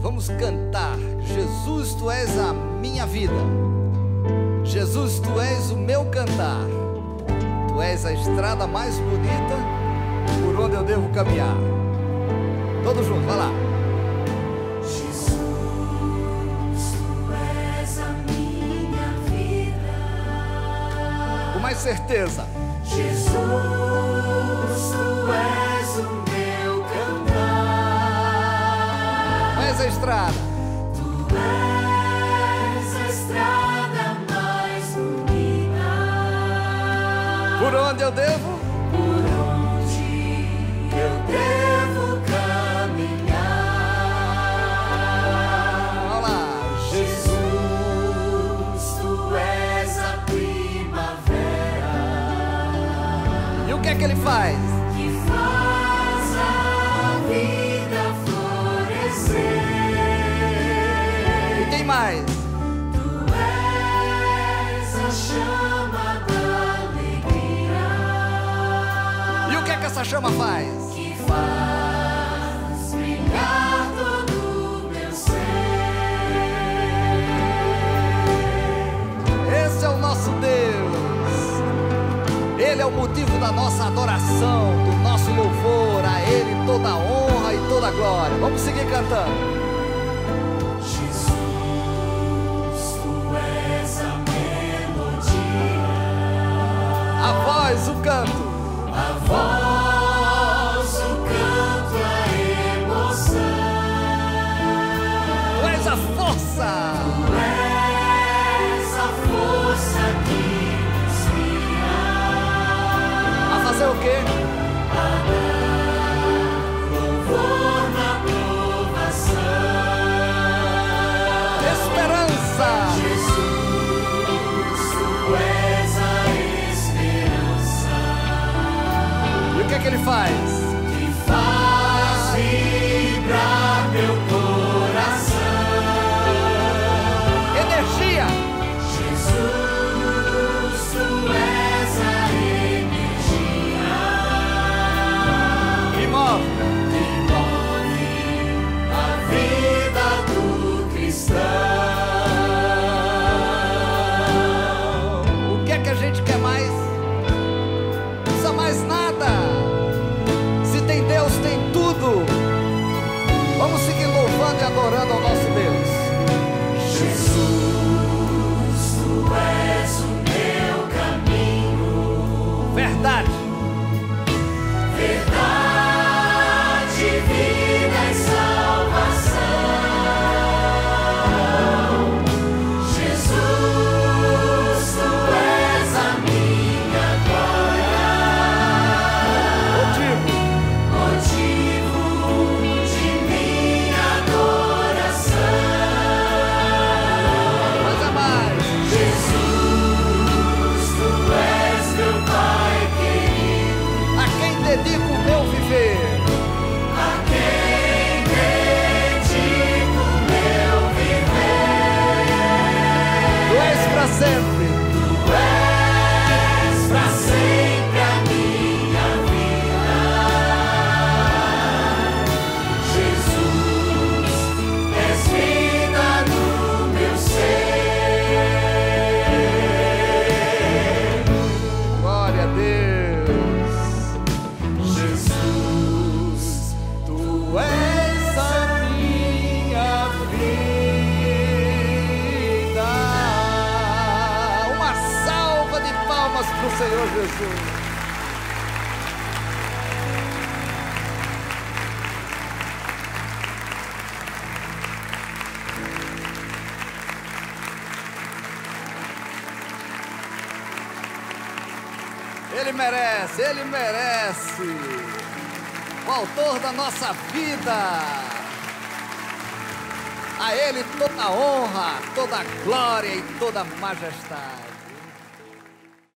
Vamos cantar. Jesus, tu és a minha vida. Jesus, tu és o meu cantar. Tu és a estrada mais bonita por onde eu devo caminhar. Todos juntos, vai lá. Jesus, tu és a minha vida. Com mais certeza. Jesus, tu és o meu cantar. Tu és a estrada. Tu és a estrada mais bonita. Por onde eu devo? Por onde eu devo caminhar. Vamos lá. Jesus, tu és a primavera. E o que é que ele faz? Que faz a vida florescer. E tem mais. Tu és a chama da alegria. E o que é que essa chama faz? Que faz brilhar todo o meu ser. Esse é o nosso Deus. Ele é o motivo da nossa adoração, do nosso louvor. A Ele toda a honra e toda a glória. Vamos seguir cantando. Jesus, tu és a melodia. A voz, o canto. A voz, o canto, a emoção. Tu és a força. Tu és a força que me inspira. A fazer o quê? A dar louvor na provação. Esperança. Jesus, tu és a esperança. E o que é que ele faz? Que faz vibrar meu coração. Energia. Jesus, tu és a energia E move. que move a vida do cristão. O que é que a gente quer mais? Não precisa mais nada. Se tem Deus, tem tudo. Vamos seguir louvando e adorando ao nosso Deus. Jesus, tu és o meu caminho. Verdade. Verdade, vida e salvação. Jesus, tu és a minha glória. Motivo de minha adoração. Mas é mais. Jesus, tu és meu Pai querido. A quem dedico o meu viver. A quem dedico meu viver. Tu és pra sempre. Tu és pra sempre a minha vida. Jesus, és vida no meu ser. Glória a Deus. Jesus, Tu és a minha vida. Uma salva de palmas pro Senhor Jesus. Ele merece, Ele merece. O autor da nossa vida. A Ele toda a honra, toda a glória e toda a majestade.